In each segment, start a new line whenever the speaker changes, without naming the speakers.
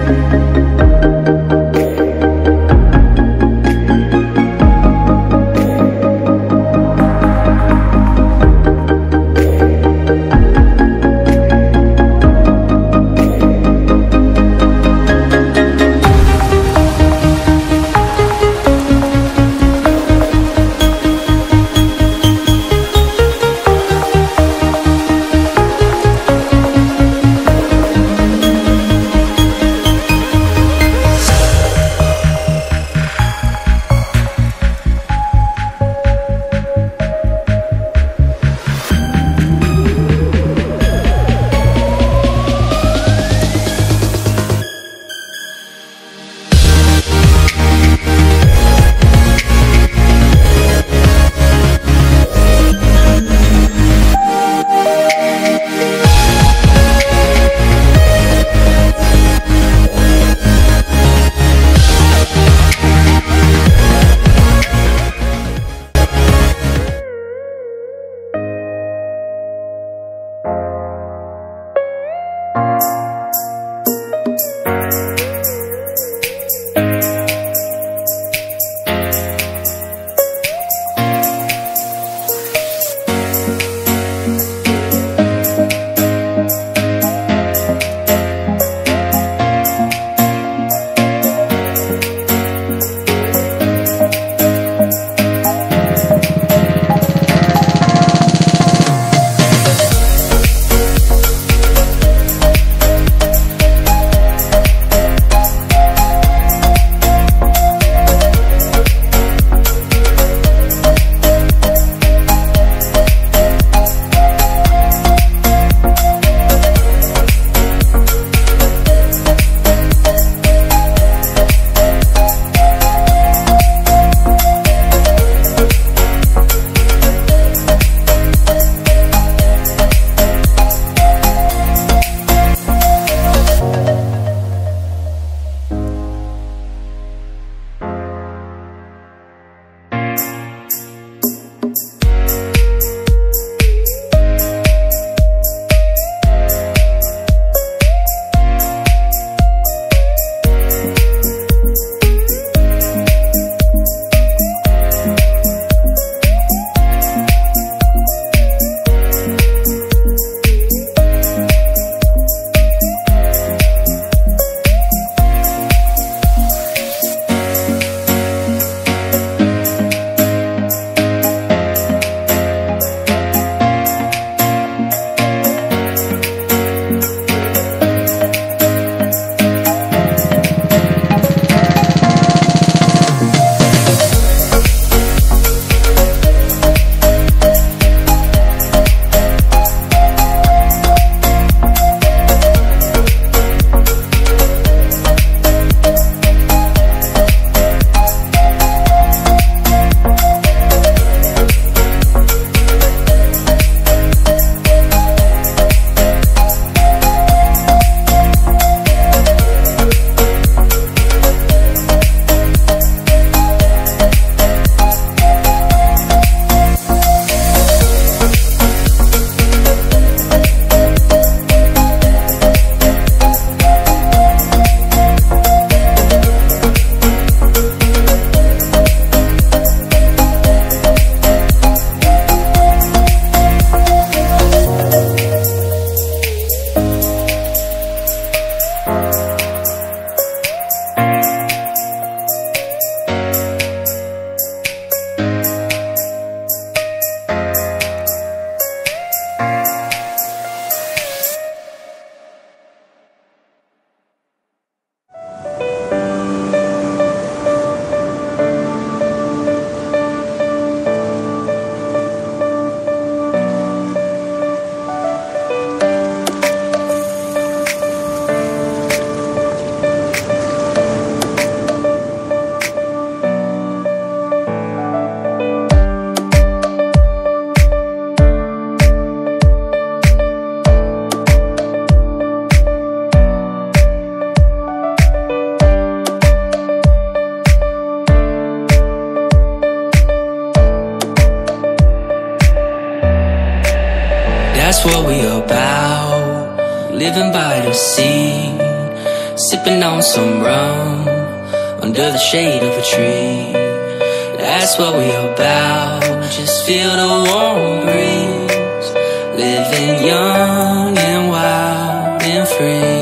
That's what we about, living by the sea, sipping on some rum under the shade of a tree. That's what we about, just feel the warm breeze, living young and wild and free.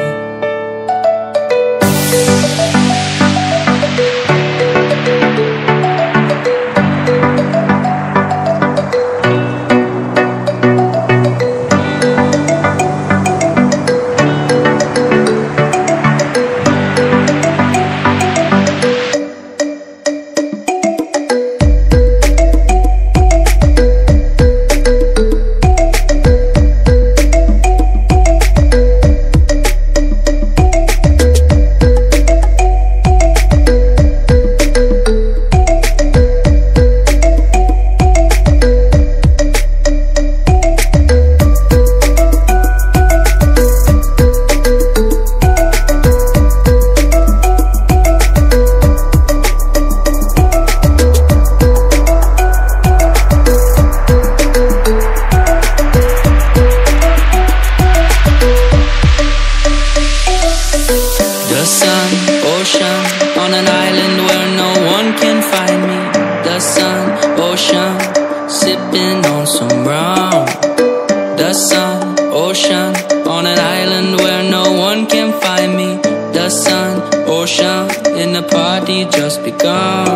The sun, ocean, on an island where no one can find me. The sun, ocean, sipping on some rum. The sun, ocean, on an island where no one can find me. The sun, ocean, and the party just begun.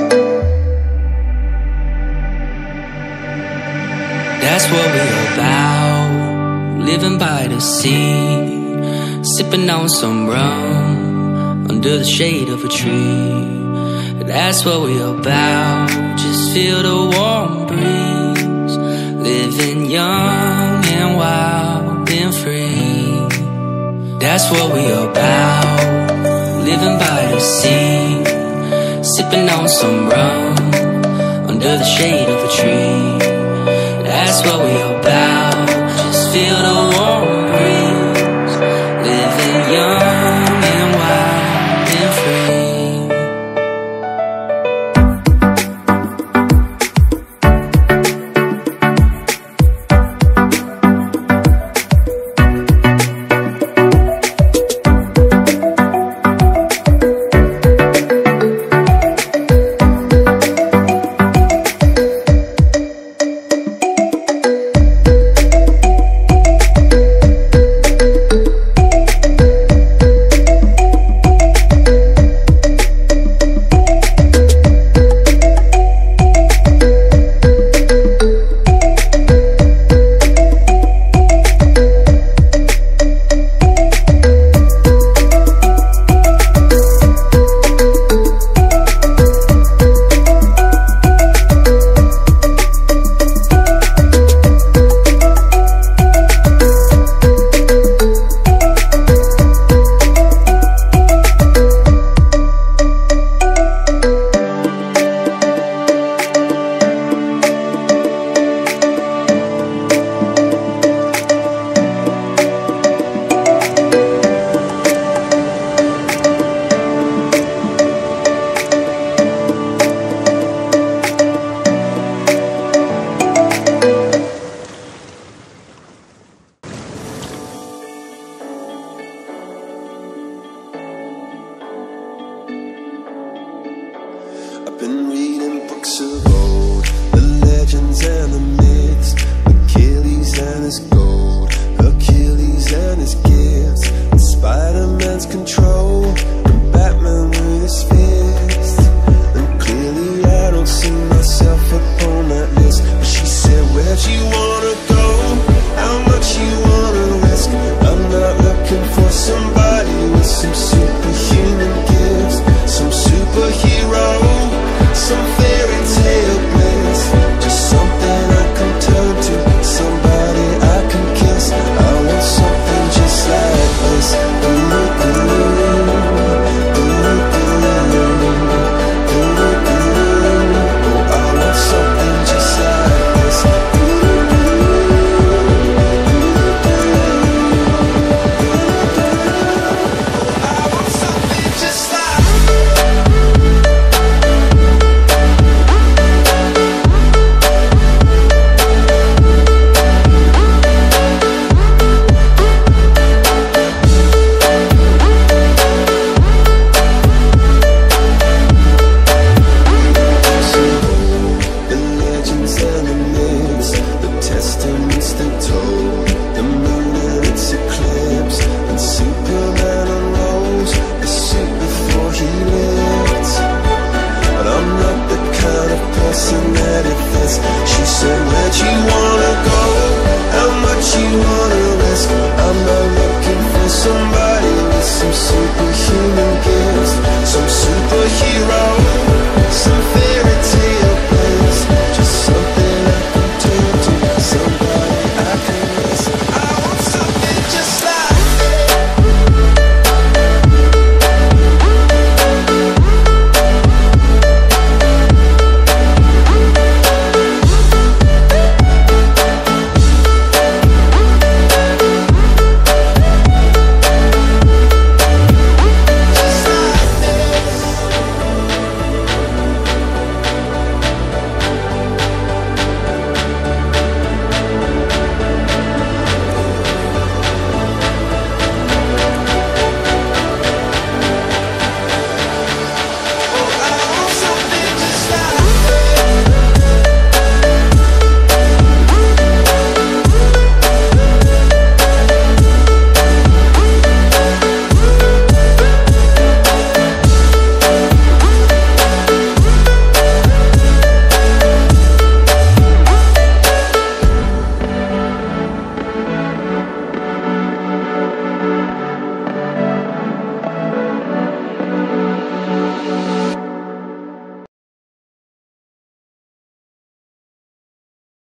That's what we're about, living by the sea, sipping on some rum under the shade of a tree. That's what we're about, just feel the warm breeze, living young and wild and free. That's what we're about, living by the sea, sipping on some rum under the shade of a tree. That's what we're about, just feel the warm breeze, living young and wild and free.
I've been reading books of old, the legends and the myths, Achilles and his gold, Achilles and his gifts, and Spider-Man's control.